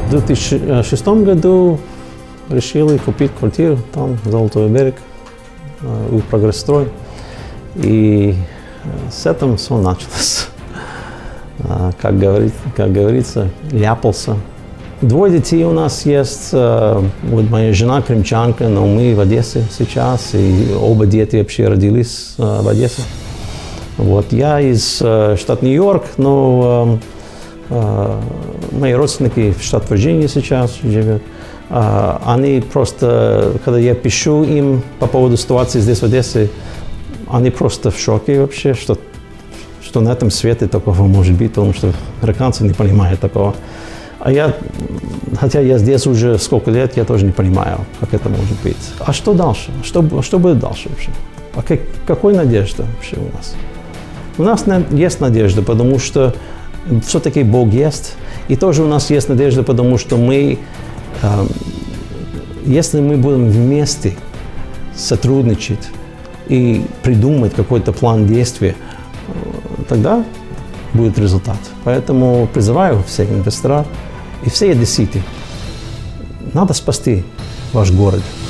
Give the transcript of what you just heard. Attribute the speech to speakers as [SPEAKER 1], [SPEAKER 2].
[SPEAKER 1] В 2006 году решили купить квартиру там, Золотой берег, у Прогресстрой. И с этого все началось. Как говорится, ляпался. 2 детей у нас есть. Вот моя жена крымчанка, но мы в Одессе сейчас. И оба дети вообще родились в Одессе. Вот. Я из штата Нью-Йорк, но мои родственники в штате Вирджиния сейчас живут. Они просто, когда я пишу им по поводу ситуации здесь в Одессе, они просто в шоке вообще, что на этом свете такого может быть, потому что американцы не понимают такого. А я, хотя я здесь уже сколько лет, я тоже не понимаю, как это может быть. А что дальше? Что будет дальше вообще? А какой надежда вообще у нас? У нас есть надежда, потому что все-таки Бог есть. И тоже у нас есть надежда, потому что мы, если мы будем вместе сотрудничать и придумать какой-то план действия, тогда будет результат. Поэтому призываю всех инвесторов и все одесситы. Надо спасти ваш город.